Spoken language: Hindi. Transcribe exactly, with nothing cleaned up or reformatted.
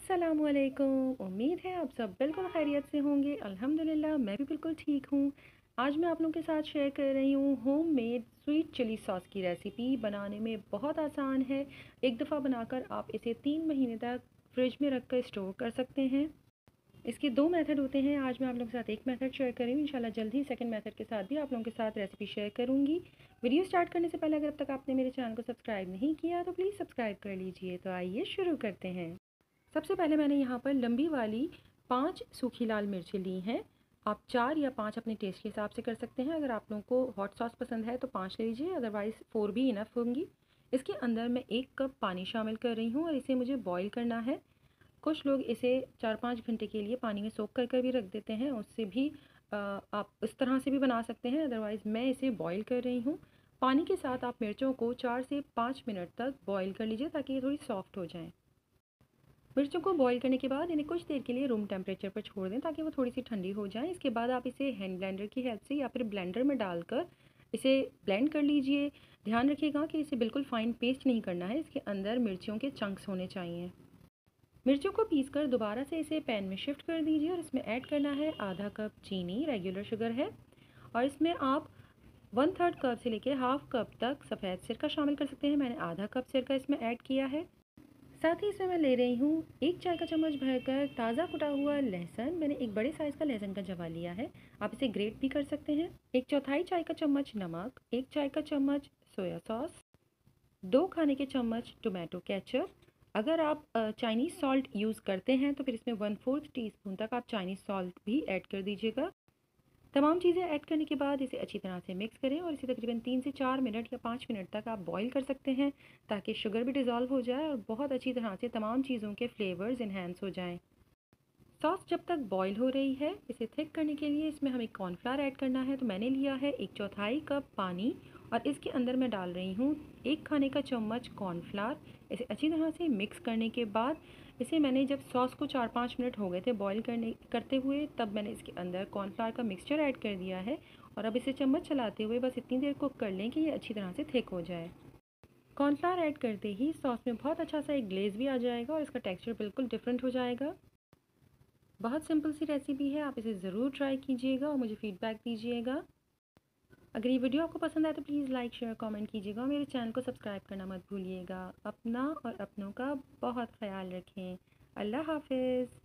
अस्सलामुअलैकुम। उम्मीद है आप सब बिल्कुल खैरियत से होंगे। अल्हम्दुलिल्लाह मैं भी बिल्कुल ठीक हूँ। आज मैं आप लोगों के साथ शेयर कर रही हूँ होममेड स्वीट चिली सॉस की रेसिपी। बनाने में बहुत आसान है। एक दफ़ा बनाकर आप इसे तीन महीने तक फ्रिज में रख कर स्टोर कर सकते हैं। इसके दो मेथड होते हैं। आज मैं आप लोगों के साथ एक मेथड शेयर कर रही हूँ। इंशाल्लाह जल्द ही सेकंड मेथड के साथ भी आप लोगों के साथ रेसिपी शेयर करूँगी। वीडियो स्टार्ट करने से पहले अगर अब तक आपने मेरे चैनल को सब्सक्राइब नहीं किया तो प्लीज़ सब्सक्राइब कर लीजिए। तो आइए शुरू करते हैं। सबसे पहले मैंने यहाँ पर लंबी वाली पांच सूखी लाल मिर्चें ली हैं। आप चार या पांच अपने टेस्ट के हिसाब से कर सकते हैं। अगर आप लोगों को हॉट सॉस पसंद है तो पांच ले लीजिए, अदरवाइज़ फोर भी इनफ होंगी। इसके अंदर मैं एक कप पानी शामिल कर रही हूँ और इसे मुझे बॉईल करना है। कुछ लोग इसे चार पाँच घंटे के लिए पानी में सोख कर कर भी रख देते हैं, उससे भी आ, आप इस तरह से भी बना सकते हैं। अदरवाइज़ मैं इसे बॉईल कर रही हूँ। पानी के साथ आप मिर्चों को चार से पाँच मिनट तक बॉईल कर लीजिए ताकि ये थोड़ी सॉफ्ट हो जाएँ। मिर्चों को बॉईल करने के बाद इन्हें कुछ देर के लिए रूम टेम्परेचर पर छोड़ दें ताकि वो थोड़ी सी ठंडी हो जाए। इसके बाद आप इसे हैंड ब्लेंडर की हेल्प से या फिर ब्लेंडर में डालकर इसे ब्लेंड कर लीजिए। ध्यान रखिएगा कि इसे बिल्कुल फाइन पेस्ट नहीं करना है। इसके अंदर मिर्चियों के चंक्स होने चाहिए। मिर्चों को पीसकर दोबारा से इसे पैन में शिफ्ट कर दीजिए और इसमें ऐड करना है आधा कप चीनी, रेगुलर शुगर है। और इसमें आप वन थर्ड कप से लेकर हाफ कप तक सफ़ेद सिरका शामिल कर सकते हैं। मैंने आधा कप सिरका इसमें ऐड किया है। साथ ही इसमें मैं ले रही हूँ एक चाय का चम्मच भरकर ताज़ा कुटा हुआ लहसुन। मैंने एक बड़े साइज़ का लहसुन का जवा लिया है, आप इसे ग्रेट भी कर सकते हैं। एक चौथाई चाय का चम्मच नमक, एक चाय का चम्मच सोया सॉस, दो खाने के चम्मच टोमेटो केचप। अगर आप चाइनीज़ सॉल्ट यूज़ करते हैं तो फिर इसमें वन फोर्थ टी स्पून तक आप चाइनीज़ सॉल्ट भी ऐड कर दीजिएगा। तमाम चीज़ें ऐड करने के बाद इसे अच्छी तरह से मिक्स करें और इसे तकरीबन तीन से चार मिनट या पाँच मिनट तक आप बॉईल कर सकते हैं ताकि शुगर भी डिज़ोल्व हो जाए और बहुत अच्छी तरह से तमाम चीज़ों के फ्लेवर्स इन्हेंस हो जाएं। सॉस जब तक बॉईल हो रही है, इसे थिक करने के लिए इसमें हमें कॉर्नफ्लावर ऐड करना है। तो मैंने लिया है एक चौथाई कप पानी और इसके अंदर मैं डाल रही हूँ एक खाने का चम्मच कॉर्नफ्लावर। इसे अच्छी तरह से मिक्स करने के बाद इसे मैंने जब सॉस को चार पाँच मिनट हो गए थे बॉईल करने करते हुए, तब मैंने इसके अंदर कॉर्नफ्लावर का मिक्सचर ऐड कर दिया है। और अब इसे चम्मच चलाते हुए बस इतनी देर कुक कर लें कि ये अच्छी तरह से थिक हो जाए। कॉर्नफ्लावर ऐड करते ही सॉस में बहुत अच्छा सा एक ग्लेज़ भी आ जाएगा और इसका टेक्सचर बिल्कुल डिफरेंट हो जाएगा। बहुत सिंपल सी रेसिपी है, आप इसे ज़रूर ट्राई कीजिएगा और मुझे फ़ीडबैक दीजिएगा। अगर ये वीडियो आपको पसंद आए तो प्लीज़ लाइक शेयर कमेंट कीजिएगा और मेरे चैनल को सब्सक्राइब करना मत भूलिएगा। अपना और अपनों का बहुत ख्याल रखें। अल्लाह हाफ़िज़।